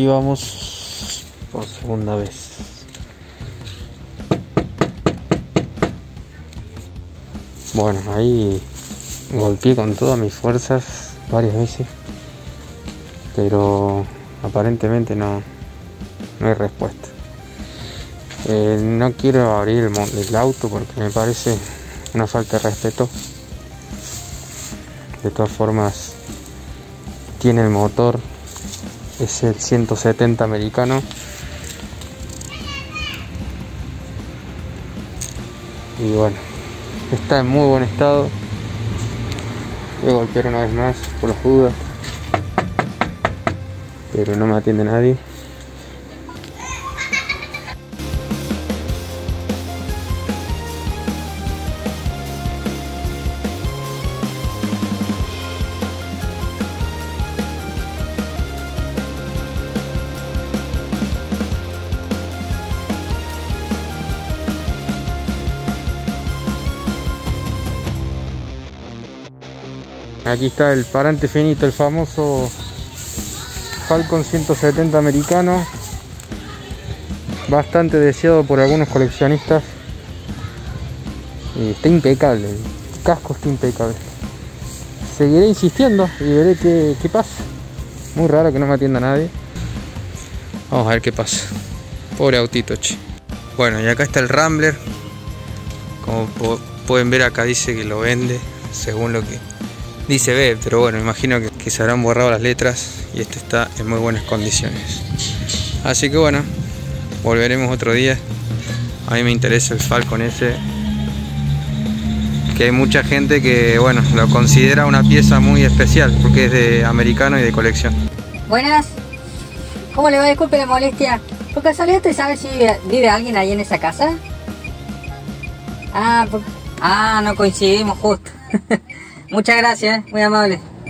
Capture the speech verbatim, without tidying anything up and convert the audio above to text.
aquí vamos por segunda vez. Bueno, ahí golpeé con todas mis fuerzas varias veces, pero aparentemente no, no hay respuesta. Eh, no quiero abrir el, el auto porque me parece una falta de respeto. De todas formas, tiene el motor, es el ciento setenta americano. Y bueno, está en muy buen estado. Voy a golpear una vez más por las dudas, pero no me atiende nadie. Aquí está el parante finito, el famoso Falcon ciento setenta americano, bastante deseado por algunos coleccionistas. Y está impecable, el casco está impecable. Seguiré insistiendo y veré qué, qué pasa. Muy raro que no me atienda nadie. Vamos a ver qué pasa. Pobre autito, che. Bueno, y acá está el Rambler. Como pueden ver, acá dice que lo vende, según lo que dice B, pero bueno, imagino que, que se habrán borrado las letras y este está en muy buenas condiciones. Así que bueno, volveremos otro día. A mí me interesa el Falcon ese, que hay mucha gente que, bueno, lo considera una pieza muy especial porque es de americano y de colección. Buenas, ¿cómo le va? Disculpe la molestia. ¿Por casualidad usted sabe si vive, vive alguien ahí en esa casa? Ah, por... ah no coincidimos justo. Muchas gracias, muy amable.